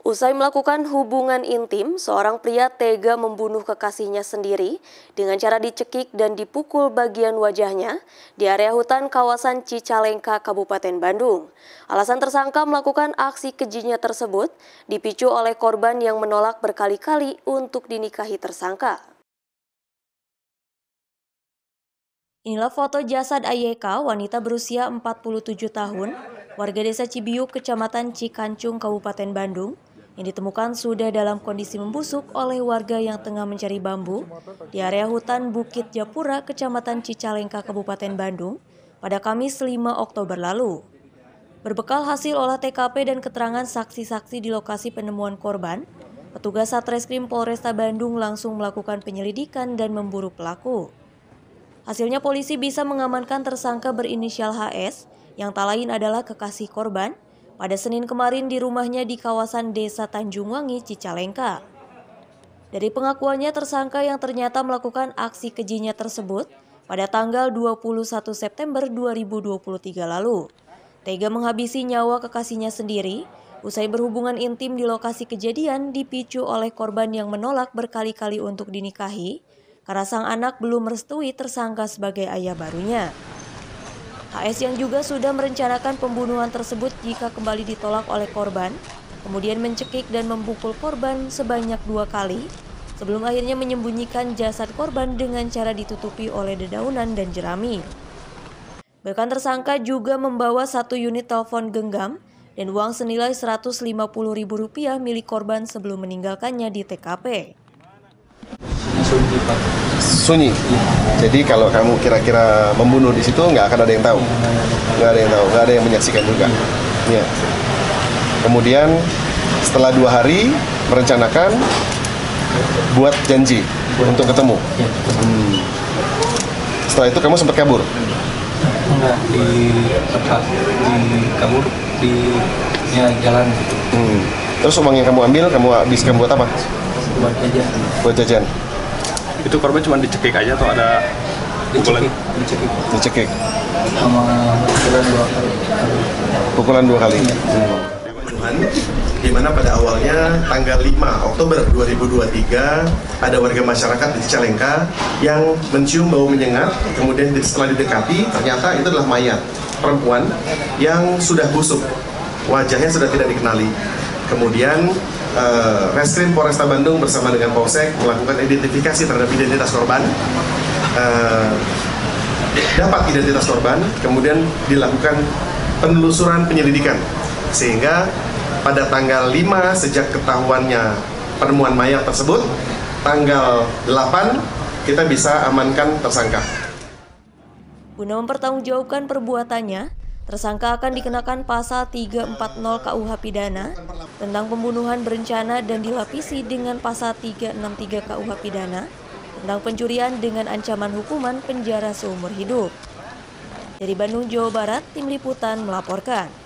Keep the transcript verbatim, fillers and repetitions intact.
Usai melakukan hubungan intim, seorang pria tega membunuh kekasihnya sendiri dengan cara dicekik dan dipukul bagian wajahnya di area hutan kawasan Cicalengka, Kabupaten Bandung. Alasan tersangka melakukan aksi kejinya tersebut dipicu oleh korban yang menolak berkali-kali untuk dinikahi tersangka. Inilah foto jasad A Y K, wanita berusia empat puluh tujuh tahun, warga desa Cibiuk, Kecamatan Cikancung, Kabupaten Bandung, yang ditemukan sudah dalam kondisi membusuk oleh warga yang tengah mencari bambu di area hutan Bukit Japura, Kecamatan Cicalengka, Kabupaten Bandung, pada Kamis lima Oktober lalu. Berbekal hasil olah T K P dan keterangan saksi-saksi di lokasi penemuan korban, petugas Satreskrim Polresta Bandung langsung melakukan penyelidikan dan memburu pelaku. Hasilnya polisi bisa mengamankan tersangka berinisial H S yang tak lain adalah kekasih korban pada Senin kemarin di rumahnya di kawasan Desa Tanjungwangi, Cicalengka. Dari pengakuannya, tersangka yang ternyata melakukan aksi kejinya tersebut pada tanggal dua puluh satu September dua ribu dua puluh tiga lalu. Tega menghabisi nyawa kekasihnya sendiri usai berhubungan intim di lokasi kejadian dipicu oleh korban yang menolak berkali-kali untuk dinikahi karena sang anak belum merestui tersangka sebagai ayah barunya. H S yang juga sudah merencanakan pembunuhan tersebut jika kembali ditolak oleh korban, kemudian mencekik dan memukul korban sebanyak dua kali, sebelum akhirnya menyembunyikan jasad korban dengan cara ditutupi oleh dedaunan dan jerami. Bahkan tersangka juga membawa satu unit telepon genggam dan uang senilai seratus lima puluh ribu rupiah milik korban sebelum meninggalkannya di T K P. Sunyi. Jadi kalau kamu kira-kira membunuh di situ nggak akan ada yang tahu, nggak ada yang tahu, nggak ada yang menyaksikan juga. Ya. Kemudian setelah dua hari merencanakan buat janji untuk ketemu. Hmm. Setelah itu kamu sempat kabur? Enggak, di tempat di kabur di ya, jalan gitu. Hmm. Terus uang yang kamu ambil kamu habiskan buat apa? Buat jajan. Buat jajan. Itu korban cuma dicekik aja atau ada pukulan? Dicekik. Dicekik. Sama pukulan dua kali. Pukulan dua kali. Hmm. Di mana pada awalnya tanggal lima Oktober dua ribu dua puluh tiga ada warga masyarakat di Cicalengka yang mencium bau menyengat, kemudian setelah didekati ternyata itu adalah mayat perempuan yang sudah busuk, wajahnya sudah tidak dikenali. Kemudian Uh, Reskrim Polresta Bandung bersama dengan Polsek melakukan identifikasi terhadap identitas korban, uh, dapat identitas korban, kemudian dilakukan penelusuran penyelidikan, sehingga pada tanggal lima sejak ketahuannya penemuan mayat tersebut, tanggal delapan kita bisa amankan tersangka. Guna mempertanggungjawabkan perbuatannya, tersangka akan dikenakan pasal tiga ratus empat puluh K U H Pidana tentang pembunuhan berencana dan dilapisi dengan pasal tiga ratus enam puluh tiga K U H Pidana tentang pencurian dengan ancaman hukuman penjara seumur hidup. Dari Bandung, Jawa Barat, Tim Liputan melaporkan.